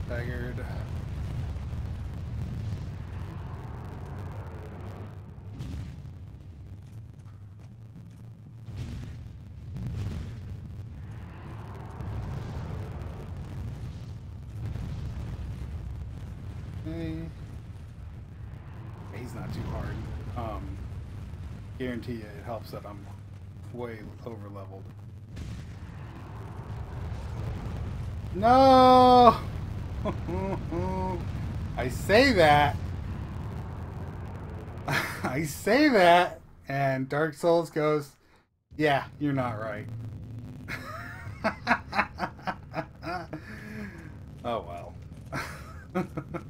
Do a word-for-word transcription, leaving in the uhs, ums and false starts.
Staggered. Okay. He's not too hard. Um, guarantee you it helps that I'm way over leveled. No! I say that. I say that, and Dark Souls goes, yeah, you're not right. Oh well.